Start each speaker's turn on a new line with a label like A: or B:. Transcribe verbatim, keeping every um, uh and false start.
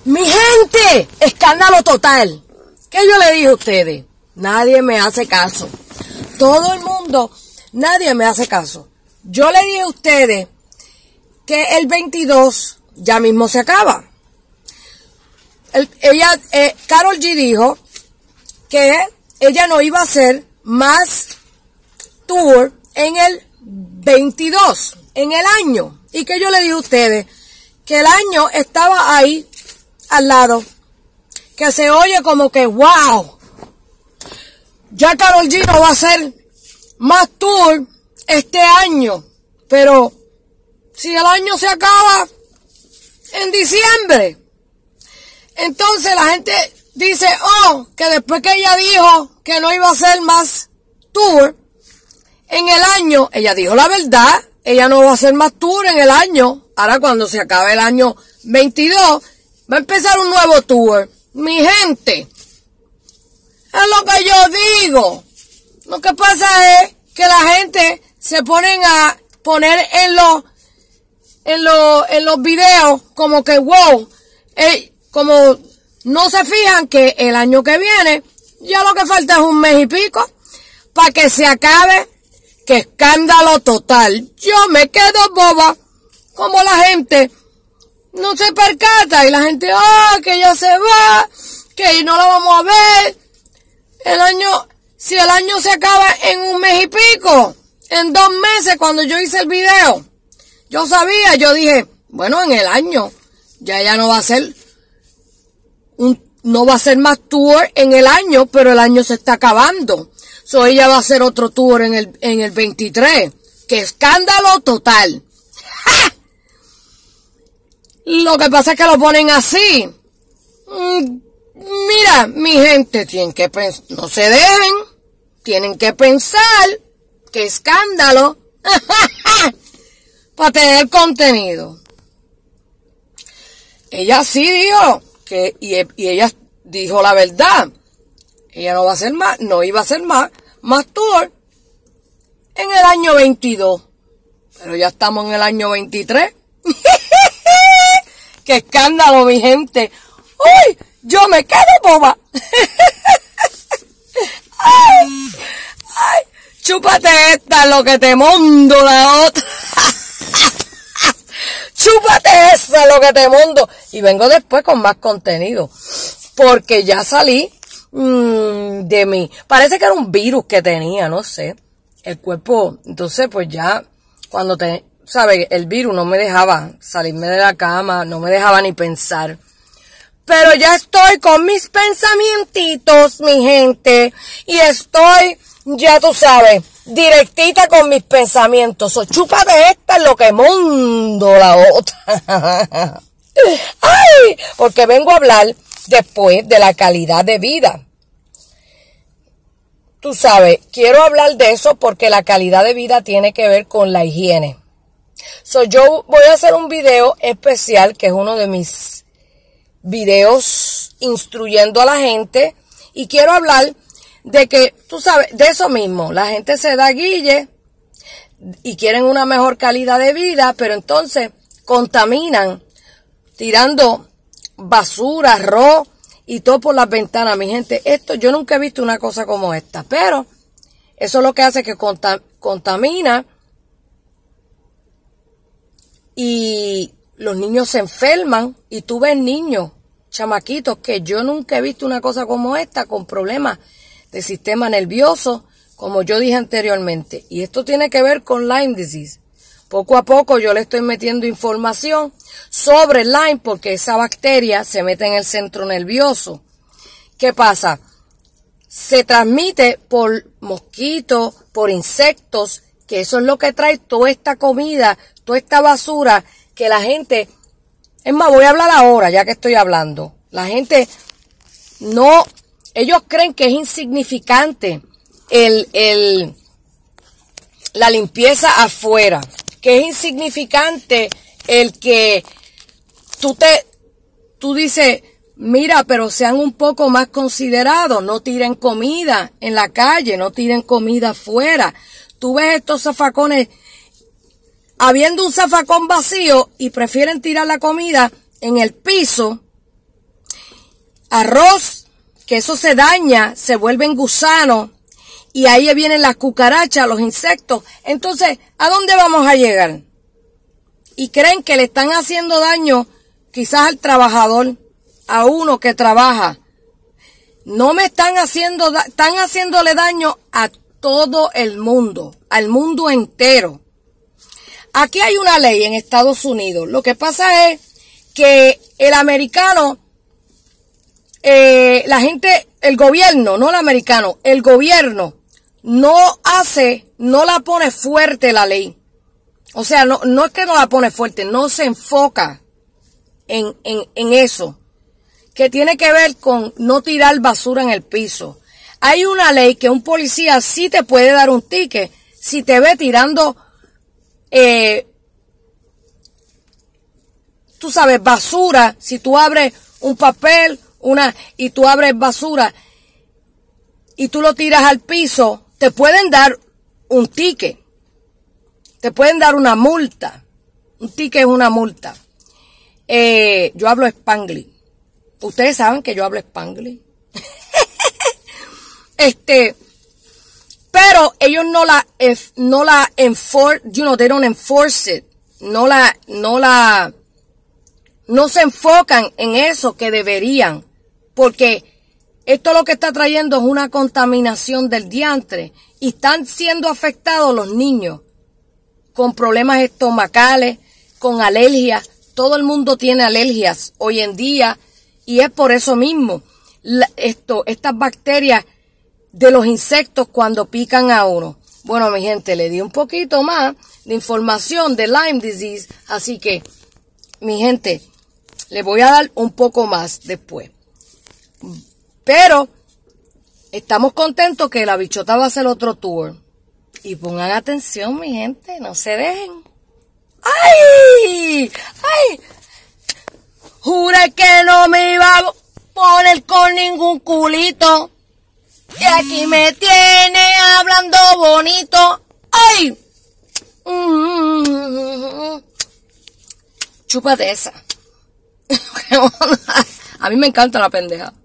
A: Mi gente, escándalo total. ¿Qué yo le dije a ustedes? Nadie me hace caso. Todo el mundo, nadie me hace caso. Yo le dije a ustedes que el veintidós ya mismo se acaba. El, ella, eh, Karol G dijo que ella no iba a hacer más tour en el veintidós, en el año. Y que yo le dije a ustedes que el año estaba ahí al lado, que se oye como que wow, ya Karol G no va a hacer más tour este año, pero si el año se acaba en diciembre, entonces la gente dice, oh, que después que ella dijo que no iba a hacer más tour en el año, ella dijo la verdad, ella no va a hacer más tour en el año. Ahora cuando se acabe el año veintidós, va a empezar un nuevo tour. Mi gente, es lo que yo digo. Lo que pasa es que la gente se ponen a poner en los en los en los videos como que wow, eh, como no se fijan que el año que viene ya lo que falta es un mes y pico para que se acabe. ¡Qué escándalo total! Yo me quedo boba como la gente no se percata y la gente, ah, oh, que ya se va, que no la vamos a ver. El año, si el año se acaba en un mes y pico, en dos meses cuando yo hice el video, yo sabía, yo dije, bueno, en el año, ya ella no va a hacer un, no va a hacer más tour en el año, pero el año se está acabando. So ella va a hacer otro tour en el, en el veintitrés. ¡Qué escándalo total! ¡Ja! Lo que pasa es que lo ponen así. Mm, mira, mi gente, tienen que pensar, no se dejen, tienen que pensar, qué escándalo, para tener contenido. Ella sí dijo, que, y, y ella dijo la verdad, ella no va a hacer más, no iba a hacer más, más tour en el año veintidós, pero ya estamos en el año veintitrés. ¡Qué escándalo, mi gente! ¡Uy! Yo me quedo boba. ¡Ay! ¡Ay! Chúpate esta, lo que te mundo la otra. Chúpate esa, lo que te mundo. Y vengo después con más contenido, porque ya salí mmm, de mí. Parece que era un virus que tenía, no sé. El cuerpo, entonces pues ya, cuando te... ¿Sabe? El virus no me dejaba salirme de la cama, no me dejaba ni pensar. Pero ya estoy con mis pensamientitos, mi gente. Y estoy, ya tú sabes, directita con mis pensamientos. O chúpate esta, lo que mundo la otra. ¡Ay! Porque vengo a hablar después de la calidad de vida. Tú sabes, quiero hablar de eso porque la calidad de vida tiene que ver con la higiene. So, yo voy a hacer un video especial, que es uno de mis videos instruyendo a la gente, y quiero hablar de que, tú sabes, de eso mismo, la gente se da guille y quieren una mejor calidad de vida, pero entonces contaminan tirando basura, arroz y todo por las ventanas, mi gente. Esto, yo nunca he visto una cosa como esta, pero eso es lo que hace que contam- contamina. Y los niños se enferman, y tú ves niños, chamaquitos, que yo nunca he visto una cosa como esta, con problemas de sistema nervioso, como yo dije anteriormente. Y esto tiene que ver con Lyme disease. Poco a poco yo le estoy metiendo información sobre Lyme, porque esa bacteria se mete en el centro nervioso. ¿Qué pasa? Se transmite por mosquitos, por insectos, que eso es lo que trae toda esta comida, toda esta basura que la gente... Es más, voy a hablar ahora, ya que estoy hablando. La gente no... Ellos creen que es insignificante el, el, la limpieza afuera. Que es insignificante el que tú te... Tú dices, mira, pero sean un poco más considerados. No tiren comida en la calle, no tiren comida afuera. Tú ves estos zafacones... habiendo un zafacón vacío, y prefieren tirar la comida en el piso arroz, que eso se daña, se vuelven gusanos, y ahí vienen las cucarachas, los insectos. Entonces, ¿a dónde vamos a llegar? Y creen que le están haciendo daño quizás al trabajador, a uno que trabaja. No me están haciendo, están haciéndole daño a todo el mundo, al mundo entero. Aquí hay una ley en Estados Unidos. Lo que pasa es que el americano, eh, la gente, el gobierno, no el americano, el gobierno no hace, no la pone fuerte la ley. O sea, no, no es que no la pone fuerte, no se enfoca en, en, en eso, que tiene que ver con no tirar basura en el piso. Hay una ley que un policía sí te puede dar un ticket si te ve tirando, eh, tú sabes, basura. Si tú abres un papel, una, y tú abres basura y tú lo tiras al piso, te pueden dar un ticket. Te pueden dar una multa. Un ticket es una multa. Eh, yo hablo Spanglish. Ustedes saben que yo hablo Spanglish. este, pero ellos no la, no la enforce, you know, they don't enforce it. No la, no la, no se enfocan en eso que deberían. Porque esto lo que está trayendo es una contaminación del diantre. Y están siendo afectados los niños con problemas estomacales, con alergias. Todo el mundo tiene alergias hoy en día y es por eso mismo. La, esto, estas bacterias de los insectos cuando pican a uno. Bueno, mi gente, le di un poquito más de información de Lyme disease, así que, mi gente, le voy a dar un poco más después. Pero estamos contentos que la bichota va a hacer otro tour. Y pongan atención, mi gente, no se dejen. ¡Ay! ¡Ay! Juré que no me iba a poner con ningún culito. Y aquí me tiene hablando bonito. ¡Ay! Mm-hmm. Chúpate esa. A mí me encanta la pendeja.